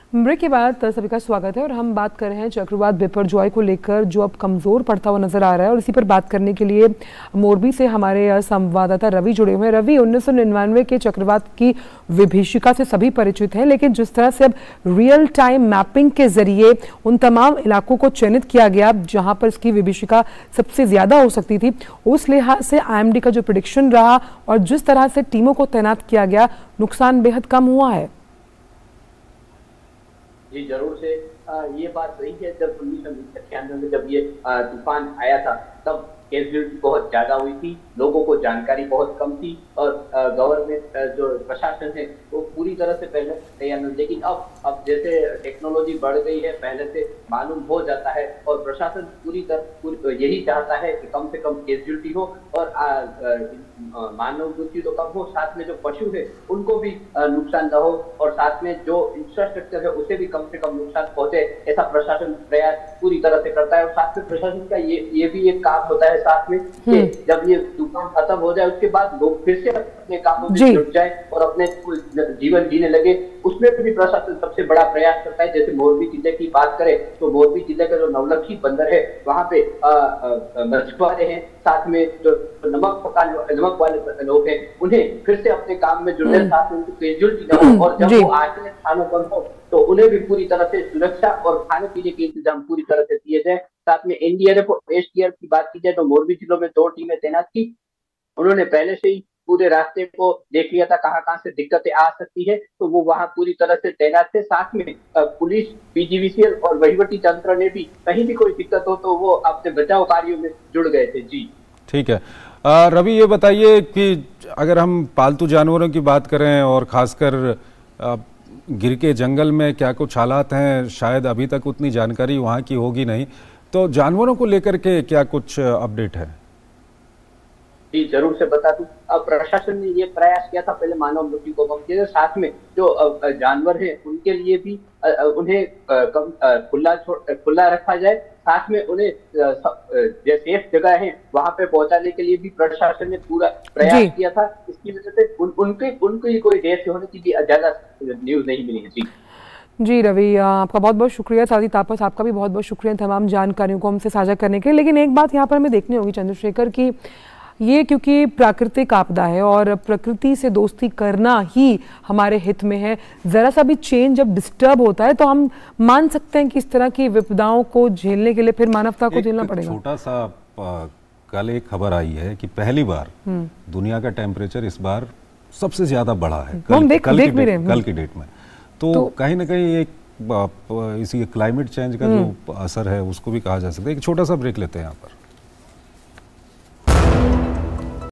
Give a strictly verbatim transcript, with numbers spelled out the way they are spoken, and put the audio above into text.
Break के बाद सभी का स्वागत है और हम बात कर रहे हैं चक्रवात बिपरजॉय को लेकर जो अब कमज़ोर पड़ता हुआ नजर आ रहा है। और इसी पर बात करने के लिए मोरबी से हमारे संवाददाता रवि जुड़े हुए हैं। रवि, उन्नीस सौ निन्यानवे के चक्रवात की विभीषिका से सभी परिचित हैं, लेकिन जिस तरह से अब रियल टाइम मैपिंग के जरिए उन तमाम इलाकों को चयनित किया गया जहां पर इसकी विभीषिका सबसे ज्यादा हो सकती थी, उस लिहाज से आई एम डी का जो प्रेडिक्शन रहा और जिस तरह से टीमों को तैनात किया गया, नुकसान बेहद कम हुआ है। जी जरूर से आ, ये बात सही है। जब उन्नीस सौ इक्यानवे में जब ये तूफान आया था तब कैजुअलिटी बहुत ज्यादा हुई थी, लोगों को जानकारी बहुत कम थी और गवर्नमेंट जो प्रशासन है वो पूरी तरह से पहले तैयार नहीं। लेकिन अब अब जैसे टेक्नोलॉजी बढ़ गई है, पहले से मालूम हो जाता है और प्रशासन पूरी तरह यही चाहता है कि कम से कम कैजुअलिटी हो और मानव मृत्यु तो कम हो, साथ में जो पशु है उनको भी नुकसान न हो और साथ में जो इंफ्रास्ट्रक्चर है उसे भी कम से कम नुकसान पहुंचे, ऐसा प्रशासन प्रयास पूरी तरह से करता है। और साथ में प्रशासन का ये ये भी एक काम होता है साथ में कि जब ये तूफान खत्म हो जाए उसके बाद लोग फिर से अपने कामों में जुट जाए और अपने जीवन जीने लगे, उसमें भी प्रशासन सबसे बड़ा प्रयास करता है। जैसे मोरबी जिले की बात करें तो मोरबी जिले का जो नवलखी बंदर है वहां पे मछुआरे हैं, साथ में जो नमक पकाने नमक वाले लोग हैं उन्हें फिर से अपने काम में जुड़े, साथ में उनको कैजुअलिटी न हो और जब वो आके स्थानों पर हो तो उन्हें भी पूरी तरह से सुरक्षा और खाने पीने के इंतजाम पूरी तरह से दिए जाए। साथ में एन डी आर एफ और एस डी आर एफ की बात की जाए तो मोरबी जिलों में दो टीमें तैनात की। उन्होंने पहले से ही पूरे रास्ते को देख लिया था कहां कहां से दिक्कतें आ सकती है, तो वो वहां पूरी तरह से तैनात थे। साथ में police, P G V C L और वहीवटी तंत्र ने भी कहीं भी कोई दिक्कत हो तो वो अपने बचाव कार्यों में जुड़ गए थे। जी ठीक है। आ, रवि, ये बताइए कि अगर हम पालतू जानवरों की बात करें और खासकर गिर के जंगल में क्या कुछ हालात हैं, शायद अभी तक उतनी जानकारी वहाँ की होगी नहीं, तो जानवरों को लेकर के क्या कुछ अपडेट है? जी जरूर से बता दूं, अब प्रशासन ने ये प्रयास किया था पहले मानव मृत्यु को कम किया, साथ में जो जानवर हैं उनके लिए भी उन्हें खुला खुला रखा जाए, साथ में उन्हें जो सेफ जगह है वहां पे पहुंचाने के लिए भी प्रशासन ने पूरा प्रयास किया था। इसकी वजह से उन, उनके उनकी कोई डेथ होने की भी ज्यादा न्यूज नहीं मिली है। जी जी रवि, आपका बहुत बहुत शुक्रिया। साथ ही तापस, आपका भी बहुत बहुत शुक्रिया तमाम जानकारियों को हमसे साझा करने के लिए। लेकिन एक बात यहाँ पर हमें देखनी होगी चंद्रशेखर की, ये क्योंकि प्राकृतिक आपदा है और प्रकृति से दोस्ती करना ही हमारे हित में है। ज़रा सा भी चेंज जब डिस्टर्ब होता है तो हम मान सकते हैं कि इस तरह की विपदाओं को झेलने के लिए फिर मानवता को झेलना पड़ेगा। छोटा सा आ, कल एक खबर आई है कि पहली बार दुनिया का टेम्परेचर इस बार सबसे ज्यादा बढ़ा है कल, देख, कल, देख की, भी डेट, कल की डेट में। तो, तो कहीं ना कहीं एक इसी क्लाइमेट चेंज का जो असर है उसको भी कहा जा सकता है। एक छोटा सा ब्रेक लेते हैं यहाँ पर।